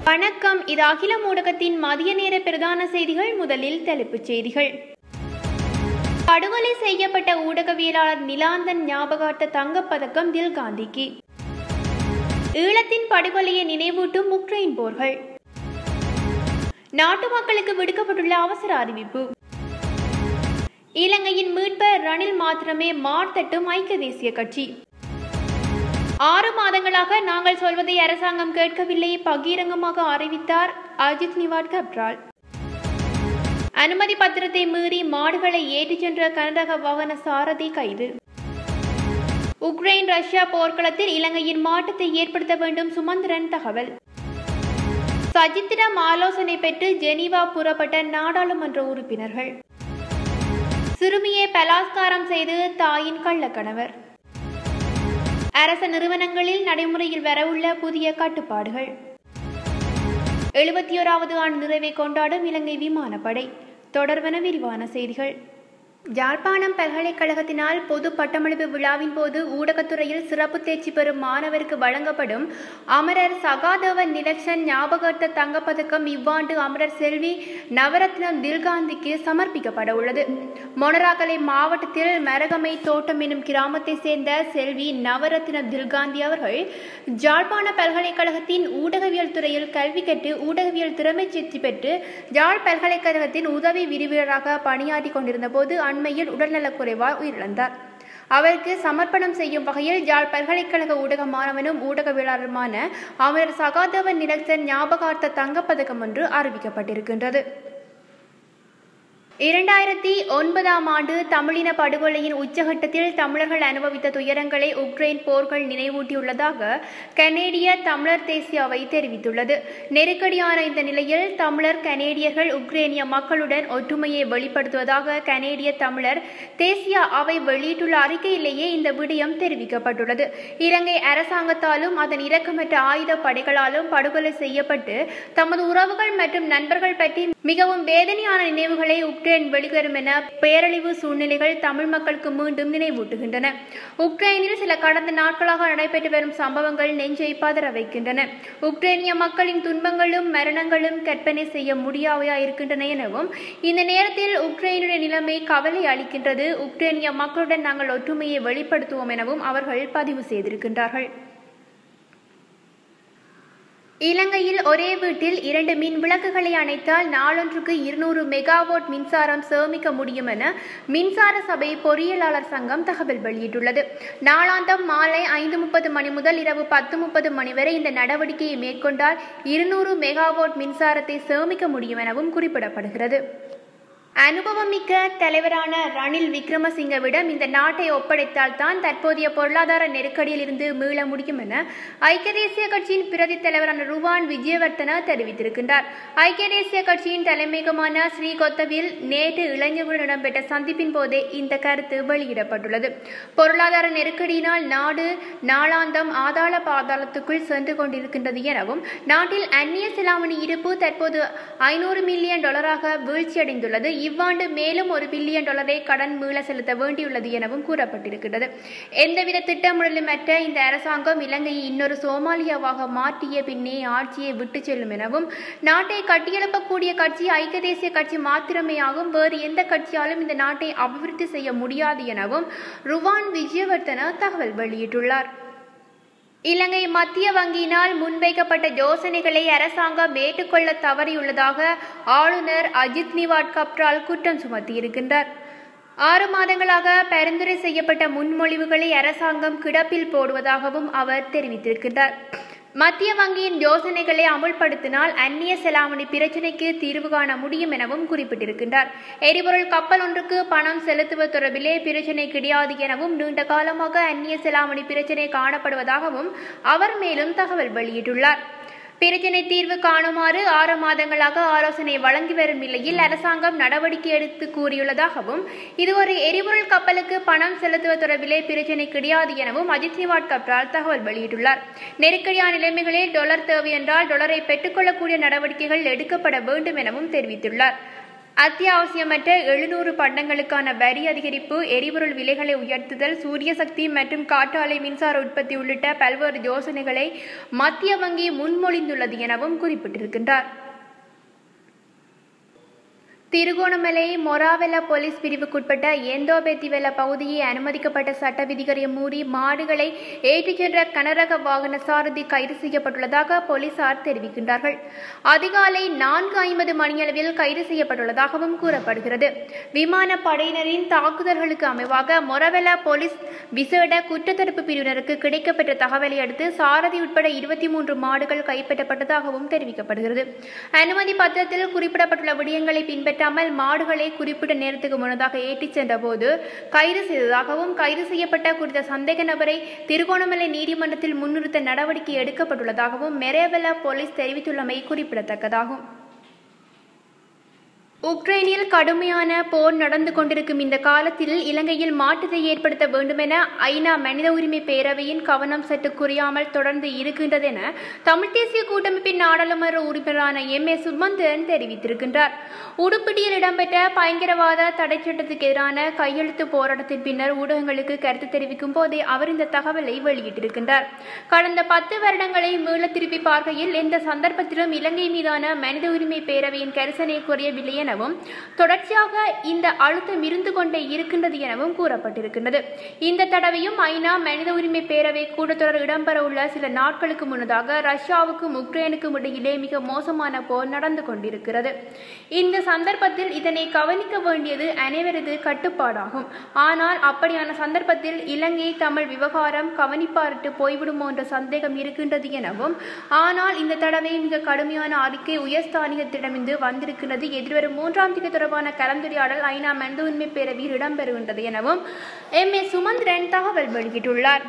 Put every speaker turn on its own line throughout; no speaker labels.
வணக்கம். இது அகிலம் ஊடகத்தின் மதிய நேர பிரதான செய்திகள். முதலில் தலைப்புச் செய்திகள். படுகொலை செய்யப்பட்ட ஊடகவியலாளர் நிலாந்தன் ஞாபகார்த்த தங்கப்பதக்கம் தில்காந்திக்கு. ஈழத்தின் படுகொலையை நினைவூட்டும் உக்ரைன் போர்கள். நாட்டு மக்களுக்கு விடுக்கப்பட்டுள்ள அவசர அறிவிப்பு. இலங்கையின் மீட்பர் ரணில் மாத்திரமே மார்த்தட்டும் ஐக்கிய தேசிய கட்சி. 6 மாதங்களாக நாங்கள் சொல்வதை அரசாங்கம் கேட்கவில்லை, பகிரங்கமாக அறிவித்தார் அஜித் நிவாட் கப்ரால். அனுமதி பத்திரத்தை மீறி மாடுகளை ஏற்றிச் சென்ற கனரக வாகன சாரதி கைது. உக்ரைன் ரஷ்யா போர்க்களத்தில் இலங்கையின் மாற்றத்தை ஏற்படுத்த வேண்டும் சுமந்திரன் தகவல். சஜித்திடம் ஆலோசனை பெற்று ஜெனீவா புறப்பட்ட நாடாளுமன்ற உறுப்பினர்கள். சிறுமியை பலாத்காரம் செய்து தாயின் கள்ளக்கணவர். அரச நிறுவனங்களில் நடைமுறையில் வரவுள்ள புதிய கட்டுப்பாடுகள். 71வது ஆண்டு நிறைவை கொண்டாடும் இலங்கை விமானப்படை. தொடர்வன விரிவான செய்திகள். யாழ்ப்பாணம் பல்கலைக்கழகத்தினால் பொது பட்டமளிப்பு விழாவின் போது ஊடகத்துறையில் சிறப்பு தேர்ச்சி பெறும் மாணவருக்கு வழங்கப்படும் அமரர் சகாதேவன் நிலக்ஷன் ஞாபகார்த்த தங்கப்பதக்கம் இவ்வாண்டு அமரர் செல்வி நவரத்னம் தில்காந்திக்கு சமர்ப்பிக்கப்பட உள்ளது. மொனராகலை மாவட்டத்தில் மரகமை தோட்டம் எனும் கிராமத்தை சேர்ந்த செல்வி நவரத்னம் தில்காந்தி அவர்கள் யாழ்ப்பாண பல்கலைக்கழகத்தின் ஊடகவியல் துறையில் கல்வி கற்று ஊடகவியல் திறமை சித்தி பெற்று யாழ் பல்கலைக்கழகத்தின் உதவி விரிவுரையாளராக பணியாற்றி கொண்டிருந்த போது அண்மையில் உடல்நலக்குறைவால் உயிரிழந்தார். அவருக்கு சமர்ப்பணம் செய்யும் வகையில் யாழ் பல்கலைக்கழக ஊடக மாணவனும் ஊடகவியலாளருமான அமரர் சகாதேவன் நிலக்ஷன் ஞாபகார்த்த தங்கப்பதக்கம் ஒன்று அறிவிக்கப்பட்டிருக்கின்றது. 2009ஆம் ஆண்டு தமிழின படுகொலையின் உச்சகட்டத்தில் தமிழர்கள் அனுபவித்த துயரங்களை உக்ரைன் போர்கள் நினைவூட்டியுள்ளதாக கனேடிய தமிழர் தேசிய அவை தெரிவித்துள்ளது. நெருக்கடியான இந்த நிலையில் தமிழர் கனேடியர்கள் உக்ரைனிய மக்களுடன் ஒற்றுமையை வெளிப்படுத்துவதாக கனேடிய தமிழர் தேசிய அவை வெளியிட்டுள்ள அறிக்கையிலேயே இந்த விடயம் தெரிவிக்கப்பட்டுள்ளது. இலங்கை அரசாங்கத்தாலும் அதன் இரக்கமற்ற ஆயுத படைகளாலும் படுகொலை செய்யப்பட்டு தமது உறவுகள் மற்றும் நண்பர்கள் பற்றி மிகவும் வேதனையான நினைவுகளை உக்ரைன் வெளிவரும் என பேரழிவு சூழ்நிலைகள் தமிழ் மக்களுக்கு மீண்டும் நினைவூட்டுகின்றன. உக்ரைனில் சில கடந்த நாட்களாக நடைபெற்று வரும் சம்பவங்கள் நெஞ்சை பதற வைக்கின்றன. உக்ரைனிய மக்களின் துன்பங்களும் மரணங்களும் கற்பனை செய்ய முடியாவையா இருக்கின்றன எனவும் இந்த நேரத்தில் உக்ரைனுடைய நிலைமை கவலை அளிக்கின்றது. உக்ரைனிய மக்களுடன் நாங்கள் ஒற்றுமையை வெளிப்படுத்துவோம் எனவும் அவர்கள் பதிவு செய்திருக்கின்றார்கள். இலங்கையில் ஒரே வீட்டில் 2 மின் விளக்குகளை அணைத்தால் நாளொன்றுக்கு 200 மெகாவாட் மின்சாரம் சேமிக்க முடியும் என மின்சார சபை பொறியியலாளர் சங்கம் தகவல் வெளியிட்டுள்ளது. நாளாந்தம் மாலை 5:30 மணி முதல் இரவு 10:30 மணி வரை இந்த நடவடிக்கையை மேற்கொண்டால் 200 மெகாவாட் மின்சாரத்தை சேமிக்க முடியும் எனவும் குறிப்பிடப்படுகிறது. அனுபவமிக்க தலைவரான ரணில் விக்ரமசிங்கவிடம் இந்த நாட்டை ஒப்படைத்தால் தான் தற்போதைய பொருளாதார நெருக்கடியில் இருந்து மீள முடியும் என ஐக்கிய தேசிய கட்சியின் பிரதி தலைவரான ருவான் விஜயவர்தன தெரிவித்திருக்கின்றார். ஐக்கிய தேசிய கட்சியின் தலைமையகமான ஸ்ரீகொத்தவில் நேற்று இளைஞர்களுடன் இடம்பெற்ற சந்திப்பின் போதே இந்த கருத்து வெளியிடப்பட்டுள்ளது. பொருளாதார நெருக்கடியினால் நாடு நாளாந்தம் ஆதாள பாதாளத்துக்குள் சென்று கொண்டிருக்கின்றது எனவும் நாட்டில் அந்நிய செலாவணி இருப்பு தற்போது $500 மில்லியன் வீழ்ச்சியடைந்துள்ளது. இவ்வாண்டு மேலும் $1 பில்லியன் கடன் மீள செலுத்த வேண்டியுள்ளது எனவும் கூறப்பட்டிருக்கிறது. எந்தவித திட்டமிடலுமற்ற இந்த அரசாங்கம் இலங்கையை இன்னொரு சோமாலியாவாக மாற்றிய பின்னே ஆட்சியை விட்டு செல்லும் எனவும் நாட்டை கட்டியெழுப்பக்கூடிய கட்சி ஐக்கிய தேசிய கட்சி மாத்திரமே ஆகும், வேறு எந்த கட்சியாலும் இந்த நாட்டை அபிவிருத்தி செய்ய முடியாது எனவும் ருவான் விஜயவர்தன தகவல் வெளியிட்டுள்ளார். இலங்கை மத்திய வங்கியினால் முன்வைக்கப்பட்ட யோசனைகளை அரசாங்கம் ஏற்றுக்கொள்ள தவறியுள்ளதாக ஆளுநர் அஜித் நிவாட் கப்ரால் குற்றம் சுமத்தியிருக்கின்றார். 6 மாதங்களாக பரிந்துரை செய்யப்பட்ட முன்மொழிவுகளை அரசாங்கம் கிடப்பில் போடுவதாகவும் அவர் தெரிவித்திருக்கின்றார். மத்திய வங்கியின் யோசனைகளை அமுல்படுத்தினால் அந்நிய செலாவணி பிரச்சினைக்கு தீர்வு காண முடியும் எனவும் குறிப்பிட்டிருக்கின்றார். எரிபொருள் கப்பல் ஒன்றுக்கு பணம் செலுத்துவது தொடர்பிலே பிரச்சினை கிடையாது எனவும் நீண்ட காலமாக அந்நிய செலாவணி பிரச்சினை காணப்படுவதாகவும் அவர் மேலும் தகவல் வெளியிட்டுள்ளார். பிரச்சினை தீர்வு காணுமாறு 6 மாதங்களாக ஆலோசனை வழங்கி வரும் நிலையில் அரசாங்கம் நடவடிக்கை எடுத்து கூறியுள்ளதாகவும் இது ஒரு எரிபொருள் கப்பலுக்கு பணம் செலுத்துவது தொடர்பிலே பிரச்சினை கிடையாது எனவும் அஜித் நிவாட் கப்ரால் தகவல் வெளியிட்டுள்ளார். நெருக்கடியான நிலைமைகளில் டாலர் தேவை என்றால் டாலரை பெற்றுக்கொள்ளக்கூடிய நடவடிக்கைகள் எடுக்கப்பட வேண்டும் எனவும் தெரிவித்துள்ளார். அத்தியாவசியமற்ற 700 பண்டங்களுக்கான வரி அதிகரிப்பு, எரிபொருள் விலைகளை உயர்த்துதல், சூரிய சக்தி மற்றும் காற்றாலை மின்சார உற்பத்தி உள்ளிட்ட பல்வேறு யோசனைகளை மத்திய வங்கி முன்மொழிந்துள்ளது எனவும் குறிப்பிட்டிருக்கின்றார். திருகோணமலை மொராவெல போலீஸ் பிரிவுக்குட்பட்ட எந்தோபெத்திவெல பகுதியை அனுமதிக்கப்பட்ட சட்ட விதிகளை மீறி மாடுகளை ஏற்றிச் சென்ற கனரக வாகன சாரதி கைது செய்யப்பட்டுள்ளதாக போலீசார் தெரிவிக்கின்றார்கள். அதிகாலை 4:50 மணியளவில் கைது செய்யப்பட்டுள்ளதாகவும் கூறப்படுகிறது. விமானப்படையினரின் தாக்குதல்களுக்கு அமைவாக மொராவெல போலீஸ் விசேட குற்றத்தடுப்பு பிரிவினருக்கு கிடைக்கப்பெற்ற தகவலை அடுத்து சாரதி உட்பட 23 மாடுகள் கைப்பற்றப்பட்டதாகவும் தெரிவிக்கப்படுகிறது. அனுமதி பத்திரத்தில் குறிப்பிடப்பட்டுள்ள விடயங்களை பின்பற்ற மாடுகளை குறிப்பிட்ட நேரத்துக்கு முன்னதாக ஏற்றிச் சென்ற போது கைது செய்ததாகவும், கைது செய்யப்பட்ட குறித்த சந்தேக நபரை திருகோணமலை நீதிமன்றத்தில் முன்னிறுத்த நடவடிக்கை எடுக்கப்பட்டுள்ளதாகவும் மொராவெல போலீஸ் தெரிவித்துள்ளமை குறிப்பிடத்தக்கதாகும். உக்ரைனில் கடுமையான போர் நடந்து கொண்டிருக்கும் இந்த காலத்தில் இலங்கையில் மாற்றத்தை ஏற்படுத்த வேண்டுமென ஐநா மனித உரிமை பேரவையின் கவனம் சற்று குறையாமல் தொடர்ந்து இருக்கின்றது என தமிழ் தேசிய கூட்டமைப்பின் நாடாளுமன்ற உறுப்பினரான சுமந்திரன் தெரிவித்திருக்கின்றார். உடுப்பிட்டியில் இடம்பெற்ற பயங்கரவாத தடை சட்டத்துக்கு எதிரான கையெழுத்து போராட்டத்தின் பின்னர் ஊடகங்களுக்கு கருத்து தெரிவிக்கும் போதே அவர் இந்த தகவலை வெளியிட்டிருக்கின்றார். கடந்த 10 வருடங்களை மீள திருப்பி பார்க்கையில் எந்த சந்தர்ப்பத்திலும் இலங்கை மீதான மனித உரிமை பேரவையின் கரிசனை குறையவில்லை எனவும், தொடர்ச்சியாக இந்த அழுத்தம் இருந்து கொண்டே இருக்கின்றது எனவும் கூறப்பட்டிருக்கின்றது. இந்த தடவையும் ஐநா மனித உரிமை பேரவை கூட்டத்தொடர் இடம்பெற உள்ள சில நாட்களுக்கு முன்னதாக ரஷ்யாவுக்கும் உக்ரைனுக்கும் இடையிலே மிக மோசமான போர் நடந்து கொண்டிருக்கிறது. இந்த சந்தர்ப்பத்தில் இதனை கவனிக்க வேண்டியது அனைவரது கட்டுப்பாடாகும். ஆனால் அப்படியான சந்தர்ப்பத்தில் இலங்கை தமிழ் விவகாரம் கவனிப்பார்த்து போய்விடுமோ என்ற சந்தேகம் இருக்கின்றது எனவும், ஆனால் இந்த தடவை மிக கடுமையான அறிக்கை உயர்ஸ்தானிகத்திடமிருந்து வந்திருக்கிறது. எதிர்வரும் 3ஆம் தேதி தொடர்பான கலந்துரையாடல் ஐநா மனித உரிமை பேரவையில் இடம்பெறுகின்றது எனவும் சுமந்திரன் தகவல் வெளியிட்டுள்ளார்.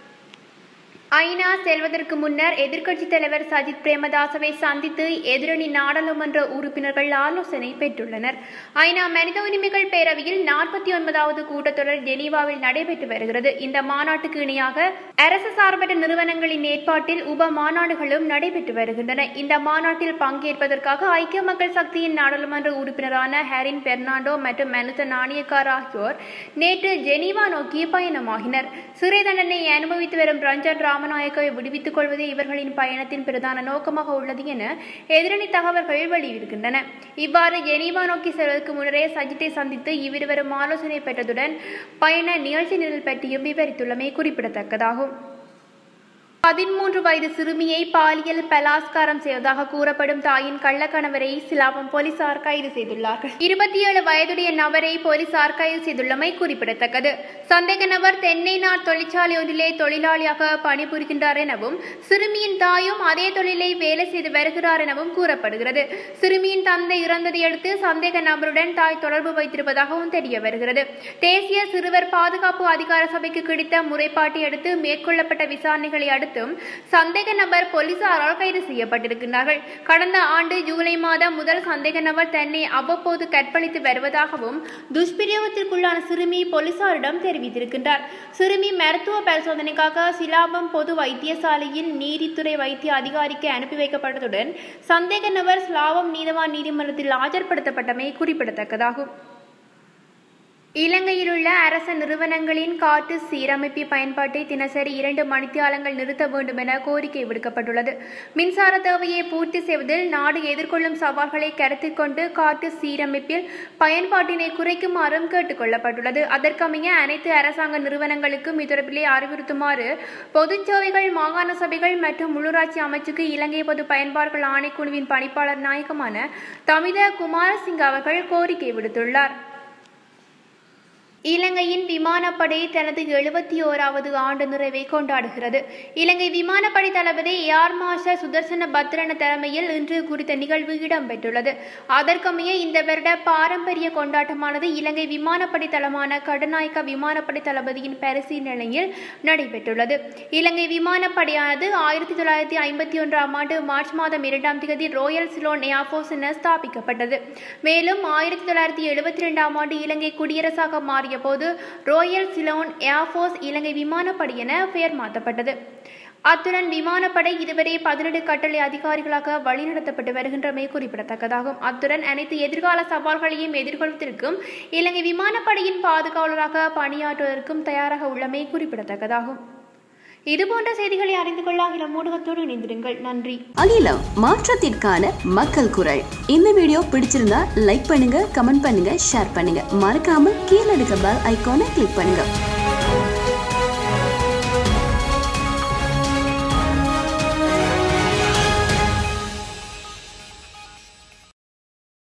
ஐநா செல்வதற்கு முன்னர் எதிர்க்கட்சித் தலைவர் சஜித் பிரேமதாசவை சந்தித்து எதிரணி நாடாளுமன்ற உறுப்பினர்கள் ஆலோசனை பெற்றுள்ளனர். ஐநா மனித உரிமைகள் பேரவையில் 49வது கூட்டத்தொடர் ஜெனீவாவில் நடைபெற்று வருகிறது. இந்த மாநாட்டுக்கு இணையாக அரசு சார்பற்ற நிறுவனங்களின் ஏற்பாட்டில் உப மாநாடுகளும் நடைபெற்று வருகின்றன. இந்த மாநாட்டில் பங்கேற்பதற்காக ஐக்கிய மக்கள் சக்தியின் நாடாளுமன்ற உறுப்பினரான ஹரின் பெர்னாண்டோ மற்றும் மனுத நாணயக்கார் ஆகியோர் நேற்று ஜெனீவா நோக்கி பயணமாகினர். சிறை தண்டனை அனுபவித்து வரும் ரஞ்சன் ராமநாயக்கவை விடுவித்துக் கொள்வதே இவர்களின் பயணத்தின் பிரதான நோக்கமாக உள்ளது என எதிரணி தகவல்கள் வெளியிடுகின்றன. இவ்வாறு ஜெனீவா நோக்கி செல்வதற்கு முன்னரே சஜித்தை சந்தித்து இவ்விருவரும் ஆலோசனை பெற்றதுடன் பயண நிகழ்ச்சி நிரல் பற்றியும் விவரித்துள்ளமை குறிப்பிடத்தக்கதாகும். 13 வயது சிறுமியை பாலியல் பலாத்காரம் செய்வதாக கூறப்படும் தாயின் கள்ளக்கணவரை சிலாபம் போலீசார் கைது செய்துள்ளார்கள். 27 வயதுடைய நபரை போலீசார் கைது செய்துள்ளமை குறிப்பிடத்தக்கது. சந்தேக நபர் தென்னை நார் தொழிற்சாலை ஒன்றிலே தொழிலாளியாக பணிபுரிகின்றார் எனவும், சிறுமியின் தாயும் அதே தொழிலை வேலை செய்து வருகிறார் எனவும் கூறப்படுகிறது. சிறுமியின் தந்தை இறந்ததை அடுத்து சந்தேக நபருடன் தாய் தொடர்பு வைத்திருப்பதாகவும் தெரிய வருகிறது. தேசிய சிறுவர் பாதுகாப்பு அதிகார சபைக்கு கிடைத்த முறைப்பாட்டை அடுத்து மேற்கொள்ளப்பட்ட விசாரணைகளை அடுத்து சந்தேக நபர் போலீசாரால் கைது செய்யப்பட்டிருக்கிறார்கள். கடந்த ஆண்டு ஜூலை மாதம் முதல் சந்தேக நபர் தன்னை அவ்வப்போது கற்பழித்து வருவதாகவும், துஷ்பிரயோகத்திற்குள்ளான சிறுமி போலீசாரிடம் தெரிவித்திருக்கின்றார். சிறுமி மருத்துவ பரிசோதனைக்காக சிலாபம் பொது வைத்தியசாலையின் நீதித்துறை வைத்திய அதிகாரிக்கு அனுப்பி வைக்கப்பட்டதுடன் சந்தேக நபர் சிலாபம் நீதவான் நீதிமன்றத்தில் ஆஜர்படுத்தப்பட்டமை குறிப்பிடத்தக்கதாகும். இலங்கையில் உள்ள அரச நிறுவனங்களின் காற்று சீரமைப்பு பயன்பாட்டை தினசரி 2 மணித்தியாலங்கள் நிறுத்த வேண்டும் என கோரிக்கை விடுக்கப்பட்டுள்ளது. மின்சார தேவையை பூர்த்தி செய்வதில் நாடு எதிர்கொள்ளும் சவால்களை கருத்தில் கொண்டு காற்று சீரமைப்பில் பயன்பாட்டினை குறைக்குமாறும் கேட்டுக் கொள்ளப்பட்டுள்ளது. அதற்கமைய அனைத்து அரசாங்க நிறுவனங்களுக்கும் இத்தொடர்பிலே அறிவுறுத்துமாறு பொதுச்சேவைகள், மாகாண சபைகள் மற்றும் உள்ளூராட்சி அமைச்சுக்கு இலங்கை பொது பயன்பாடுகள் ஆணைக்குழுவின் பணிப்பாளர் நாயகமான தமிழ குமாரசிங்க அவர்கள் கோரிக்கை விடுத்துள்ளார். இலங்கையின் விமானப்படை தனது 71வது ஆண்டு நிறைவை கொண்டாடுகிறது. இலங்கை விமானப்படை தளபதி ஏர் மார்ஷல் சுதர்சன பத்ரன தலைமையில் இன்று குறித்த நிகழ்வு இடம்பெற்றுள்ளது. அதற்கமைய இந்த வருட பாரம்பரிய கொண்டாட்டமானது இலங்கை விமானப்படை தளமான கடுநாயக்க விமானப்படை தளபதியின் பரிசீலனையில் நடைபெற்றுள்ளது. இலங்கை விமானப்படையானது 1951ஆம் ஆண்டு மார்ச் மாதம் 2ஆம் தேதி ராயல் சிலோன் ஏர்போர்ஸ் என ஸ்தாபிக்கப்பட்டது. மேலும் 1972ஆம் ஆண்டு இலங்கை குடியரசாக மாறிய போது ராயல் சிலோன் ஏர்போர்ஸ் இலங்கை விமானப்படை என பெயர் மாற்றப்பட்டது. அத்துடன் விமானப்படை இதுவரை 17 கட்டளை அதிகாரிகளாக வழிநடத்தப்பட்டு வருகின்றமை குறிப்பிடத்தக்கதாகும். அத்துடன் அனைத்து எதிர்கால சவால்களையும் எதிர்கொள்வதற்கும் இலங்கை விமானப்படையின் பாதுகாவலராக பணியாற்றுவதற்கும் தயாராக உள்ளமை குறிப்பிடத்தக்கதாகும். இதுபோன்ற செய்திகளை அறிந்து கொள்ள அகிலம் ஊடகத்தோடு இணைந்திருங்கள். நன்றி.
அகிலம், மாற்றத்திற்கான மக்கள் குரல். இந்த வீடியோ பிடிச்சிருந்தா லைக் பண்ணுங்க, கமெண்ட் பண்ணுங்க, ஷேர் பண்ணுங்க. மறக்காம கீழே இருக்க பெல் ஐகானை கிளிக் பண்ணுங்க.